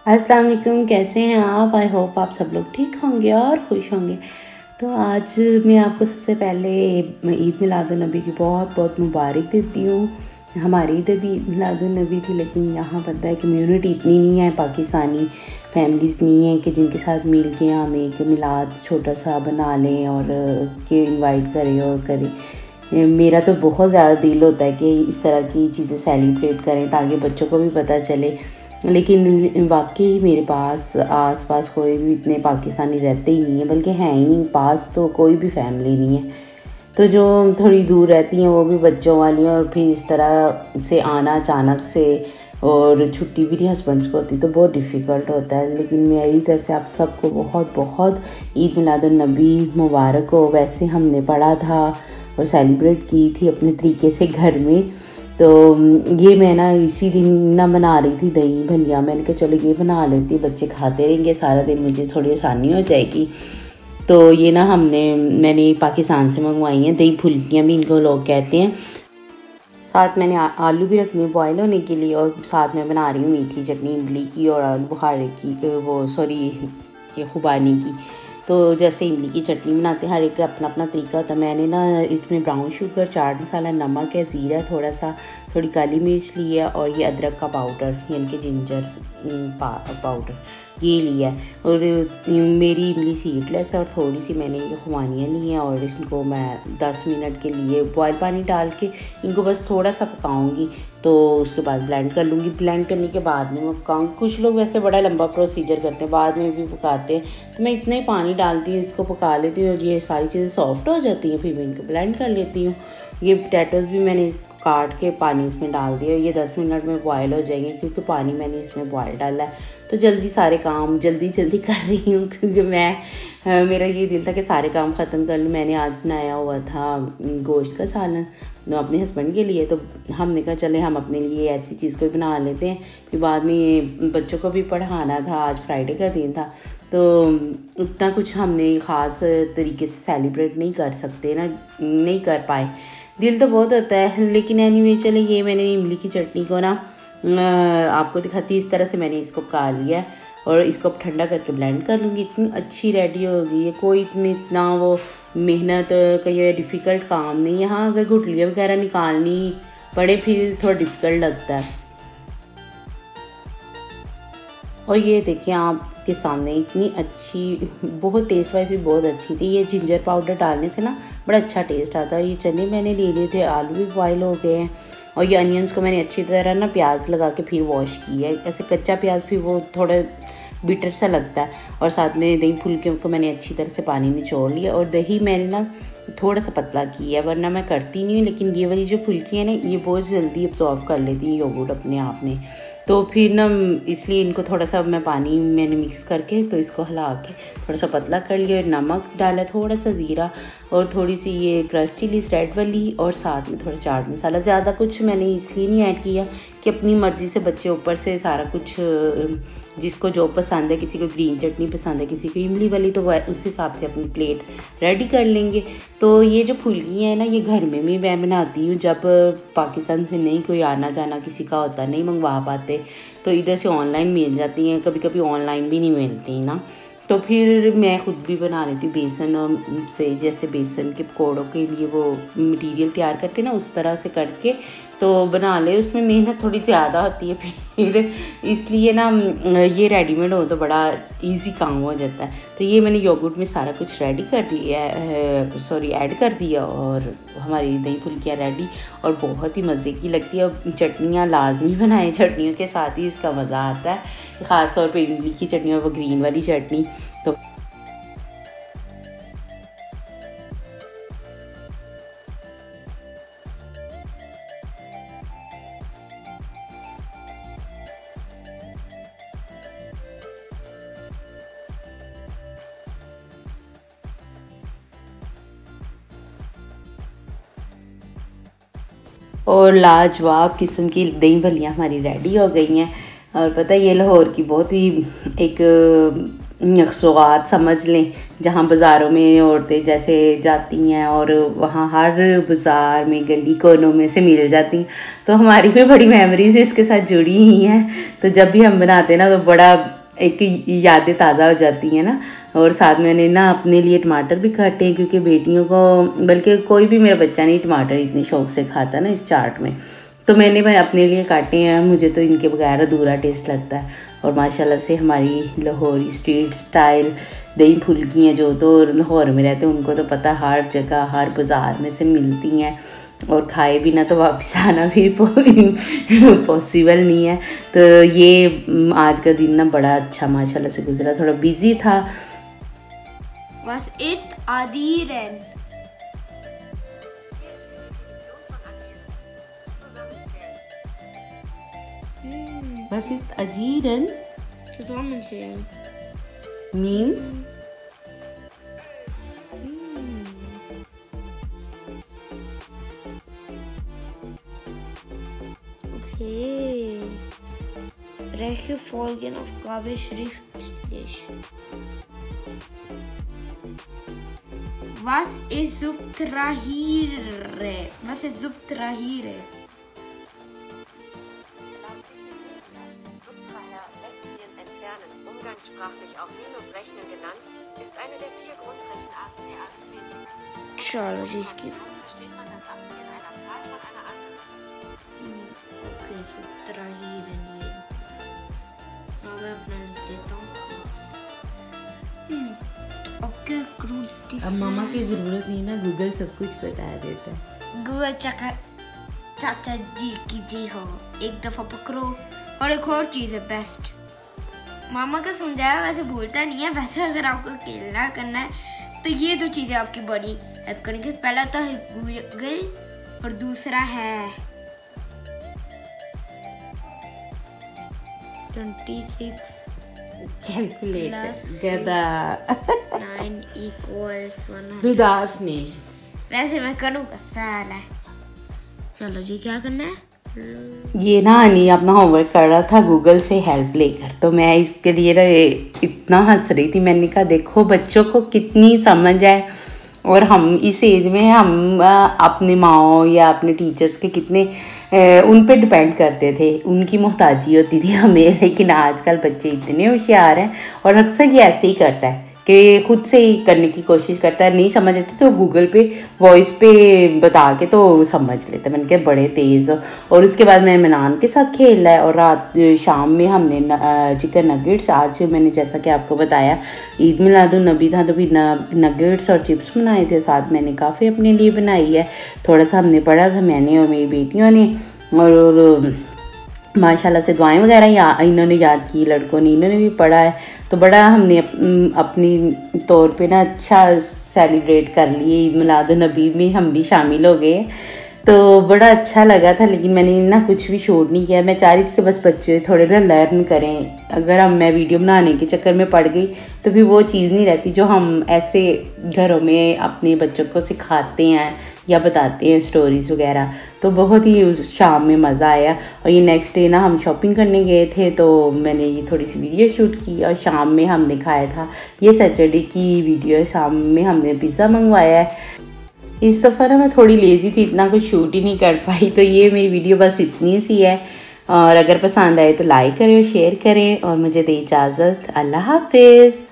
अस्सलाम वालेकुम, कैसे हैं आप? आई होप आप सब लोग ठीक होंगे और खुश होंगे। तो आज मैं आपको सबसे पहले ईद मिलादुन्नबी की बहुत बहुत मुबारक देती हूँ। हमारी इधर भी ईद मिलादुन्नबी थी, लेकिन यहाँ पता है कम्यूनिटी इतनी नहीं है, पाकिस्तानी फैमिलीज़ नहीं है कि जिनके साथ मिल के हम एक मिलाद छोटा सा बना लें और के इनवाइट करें और करें। मेरा तो बहुत ज़्यादा दिल होता है कि इस तरह की चीज़ें सेलिब्रेट करें ताकि बच्चों को भी पता चले, लेकिन वाकई मेरे पास आस पास कोई भी इतने पाकिस्तानी रहते ही नहीं है, बल्कि हैं ही नहीं, पास तो कोई भी फैमिली नहीं है। तो जो थोड़ी दूर रहती हैं वो भी बच्चों वाली हैं, और फिर इस तरह से आना अचानक से, और छुट्टी भी नहीं हस्बैंड्स को होती तो बहुत डिफ़िकल्ट होता है। लेकिन मेरी तरफ से आप सबको बहुत बहुत ईद मिलादुन्नबी मुबारक हो। वैसे हमने पढ़ा था और सेलिब्रेट की थी अपने तरीके से घर में। तो ये मैं ना इसी दिन ना बना रही थी दही भलिया। मैंने कहा चलो ये बना लेती हूँ, बच्चे खाते रहेंगे सारा दिन, मुझे थोड़ी आसानी हो जाएगी। तो ये ना मैंने पाकिस्तान से मंगवाई हैं, दही फुल्कियाँ भी इनको लोग कहते हैं। साथ मैंने आलू भी रखने बॉयल होने के लिए, और साथ में बना रही हूँ मीठी चटनी इमली की और आलू बुखारे की, ये खुबानी की। तो जैसे इमली की चटनी बनाते हैं, हर एक का अपना अपना तरीका होता है। मैंने ना इसमें ब्राउन शुगर, चाट मसाला, नमक है, ज़ीरा थोड़ा सा, थोड़ी काली मिर्च ली है, और ये अदरक का पाउडर यानी कि जिंजर पाउडर ये लिया है। और मेरी इमली सीडलेस है, और थोड़ी सी मैंने ये खुबानियाँ ली हैं, और इनको मैं 10 मिनट के लिए बॉयल पानी डाल के इनको बस थोड़ा सा पकाऊंगी। तो उसके बाद ब्लेंड कर लूँगी। ब्लेंड करने के बाद में मैं पकाऊँगी। कुछ लोग वैसे बड़ा लंबा प्रोसीजर करते हैं, बाद में भी पकाते हैं, तो मैं इतना ही पानी डालती हूँ, इसको पका लेती हूँ और ये सारी चीज़ें सॉफ्ट हो जाती हैं, फिर मैं इनको ब्लेंड कर लेती हूँ। ये पोटैटोज़ भी मैंने इसको काट के पानी इसमें डाल दिया, ये 10 मिनट में बॉयल हो जाएंगे, क्योंकि पानी मैंने इसमें बॉयल डाला है। तो जल्दी सारे काम जल्दी कर रही हूँ, क्योंकि मेरा ये दिल था कि सारे काम ख़त्म कर लूँ। मैंने आज बनाया हुआ था गोश्त का सालन अपने हस्बैंड के लिए, तो हमने कहा चले हम अपने लिए ऐसी चीज़ कोई बना लेते हैं। फिर बाद में ये बच्चों को भी पढ़ाना था, आज फ्राइडे का दिन था, तो उतना कुछ हमने ख़ास तरीके से सेलिब्रेट नहीं कर सकते ना, नहीं कर पाए। दिल तो बहुत होता है, लेकिन एनीवे चले, ये मैंने इमली की चटनी को ना आपको दिखाती हूँ। इस तरह से मैंने इसको पका लिया और इसको ठंडा करके ब्लेंड कर लूँगी। इतनी अच्छी रेडी होगी ये, कोई इतना वो मेहनत का ये डिफ़िकल्ट काम नहीं है। हाँ, अगर गुठलियाँ वगैरह निकालनी पड़े फिर थोड़ा डिफ़िकल्ट लगता है। और ये देखिए आपके सामने इतनी अच्छी, बहुत टेस्ट वाइज भी बहुत अच्छी थी। ये जिंजर पाउडर डालने से ना बड़ा अच्छा टेस्ट आता है। ये चने मैंने ले लिए थे, आलू भी बॉयल हो गए हैं, और ये अनियंस को मैंने अच्छी तरह ना प्याज लगा के फिर वॉश किया है। ऐसे कच्चा प्याज फिर वो थोड़ा बिटर सा लगता है। और साथ में दही फुल्कियों को मैंने अच्छी तरह से पानी निचोड़ लिया, और दही मैंने ना थोड़ा सा पतला किया, वरना मैं करती नहीं हूँ। लेकिन ये वाली जो फुल्की है ना, ये बहुत जल्दी अब्सॉर्ब कर लेती है योगर्ट अपने आप में। तो फिर ना इसलिए इनको थोड़ा सा मैं पानी मैंने मिक्स करके तो इसको हिला के थोड़ा सा पतला कर लिया। नमक डाला, थोड़ा सा ज़ीरा, और थोड़ी सी ये क्रश चिलीज रेड वाली, और साथ में थोड़ा चाट मसाला। ज़्यादा कुछ मैंने इसलिए नहीं ऐड किया कि अपनी मर्ज़ी से बच्चे ऊपर से सारा कुछ, जिसको जो पसंद है, किसी को ग्रीन चटनी पसंद है, किसी को इमली वाली, तो वह उस हिसाब से अपनी प्लेट रेडी कर लेंगे। तो ये जो फुल्की है ना, ये घर में भी मैं बनाती हूँ। जब पाकिस्तान से नहीं कोई आना जाना किसी का होता, नहीं मंगवा पाते, तो इधर से ऑनलाइन मिल जाती हैं, कभी कभी ऑनलाइन भी नहीं मिलती ना, तो फिर मैं ख़ुद भी बना लेती हूँ बेसन से। जैसे बेसन के पकौड़ों के लिए वो मटेरियल तैयार करते हैं ना, उस तरह से करके तो बना ले। उसमें मेहनत थोड़ी ज़्यादा होती है फिर इसलिए ना ये रेडीमेड हो तो बड़ा इजी काम हो जाता है। तो ये मैंने योगर्ट में सारा कुछ रेडी कर दिया है, ऐड कर दिया, और हमारी दही फुल्कियाँ रेडी, और बहुत ही मज़े की लगती है। और चटनियाँ लाजमी बनाएं, चटनियों के साथ ही इसका मज़ा आता है, ख़ास तौर पे इमली की चटनी और वो ग्रीन वाली चटनी। तो और लाजवाब किस्म की दही भल्लियाँ हमारी रेडी हो गई हैं। और पता है, ये लाहौर की बहुत ही एक सौगात समझ लें, जहाँ बाज़ारों में औरतें जैसे जाती हैं और वहाँ हर बाज़ार में गली कोनों में से मिल जाती हैं। तो हमारी भी बड़ी मेमोरीज इसके साथ जुड़ी हुई हैं। तो जब भी हम बनाते हैं ना, तो बड़ा एक यादें ताज़ा हो जाती हैं ना। और साथ मैंने ना अपने लिए टमाटर भी काटे हैं, क्योंकि बेटियों को, बल्कि कोई भी मेरा बच्चा नहीं टमाटर इतने शौक से खाता ना इस चाट में, तो मैंने भाई अपने लिए काटे हैं। मुझे तो इनके बगैर अधूरा टेस्ट लगता है। और माशाल्लाह से हमारी लाहौरी स्ट्रीट स्टाइल दही फुल्की हैं, जो तो लाहौर में रहते हैं उनको तो पता, हर जगह हर बाज़ार में से मिलती हैं, और खाए बिना तो वापस आना भी पॉसिबल नहीं है। तो ये आज का दिन ना बड़ा अच्छा माशाल्लाह से गुजरा, थोड़ा बिजी था। Was ist addieren? Was ist addieren? Zusammenzählen. Means? Okay. Welche Folgenaufgabe schriftlich? Was ist subtrahiere? Was ist subtrahiere? Wegziehen, entfernen, umgangssprachlich auch Minusrechnen genannt, ist eine der 4 Grundrechenarten der Arithmetik. Chalo, जिसकी Versteht man das Abziehen einer Zahl von einer anderen? Okay, subtrahiere ये। हाँ मैं अपना लिख देता हूँ। Okay, group अब मामा की ज़रूरत नहीं ना, गूगल सब कुछ बता देता है। गूगल चाचा जी की जी हो, एक दफ़ा पकड़ो। और एक और चीज़ है बेस्ट, मामा का समझाया वैसे भूलता नहीं है। वैसे अगर आपको अकेला करना है तो ये 2 चीज़ें आपकी बड़ी हेल्प करेंगे। पहला तो है गूगल और दूसरा है 26 कैलकुलेटर गधा 9 equals 100। Du darfst nicht। वैसे मैं करूँगा साला। चलो जी, क्या करना है? ये ना अनी अपना होमवर्क कर रहा था गूगल से हेल्प लेकर, तो मैं इसके लिए ना इतना हंस रही थी। मैंने कहा देखो बच्चों को कितनी समझ है, और हम इस एज में हम अपनी माओ या अपने टीचर्स के कितने उन पे डिपेंड करते थे, उनकी मोहताजी होती थी हमें। लेकिन आजकल बच्चे इतने होशियार हैं, और अक्सर ये ऐसे ही करता है कि खुद से ही करने की कोशिश करता है। नहीं समझ आती तो गूगल पे वॉइस पे बता के तो समझ लेता है। मैंने कहा बड़े तेज़। और उसके बाद मैं इमरान के साथ खेल रहा है, और रात शाम में हमने चिकन नगेट्स, आज मैंने जैसा कि आपको बताया ईद मिलादुन्नबी था, तो भी नगेट्स और चिप्स बनाए थे। साथ मैंने काफ़ी अपने लिए बनाई है, थोड़ा सा हमने पढ़ा था मैंने और मेरी बेटियों ने, और माशाल्लाह से दुआएं वगैरह इन्होंने याद की, लड़कों ने, इन्होंने भी पढ़ा है। तो बड़ा हमने अपनी तौर पे ना अच्छा सेलिब्रेट कर लिए। ईद मिलादुन्नबी में हम भी शामिल हो गए, तो बड़ा अच्छा लगा था। लेकिन मैंने ना कुछ भी शूट नहीं किया। मैं चाह रही थी कि बस बच्चे थोड़े ना लर्न करें। अगर मैं वीडियो बनाने के चक्कर में पड़ गई तो फिर वो चीज़ नहीं रहती जो हम ऐसे घरों में अपने बच्चों को सिखाते हैं या बताते हैं स्टोरीज़ वगैरह। तो बहुत ही उस शाम में मज़ा आया। और ये नेक्स्ट डे ना हम शॉपिंग करने गए थे, तो मैंने ये थोड़ी सी वीडियो शूट की, और शाम में हमने खाया था। ये सैटरडे की वीडियो है, शाम में हमने पिज़्ज़ा मंगवाया है। इस दफ़ा ना मैं थोड़ी लेज़ी थी, इतना कुछ शूट ही नहीं कर पाई। तो ये मेरी वीडियो बस इतनी सी है, और अगर पसंद आए तो लाइक करें और शेयर करें, और मुझे दें इजाज़त। अल्लाह हाफ़िज़।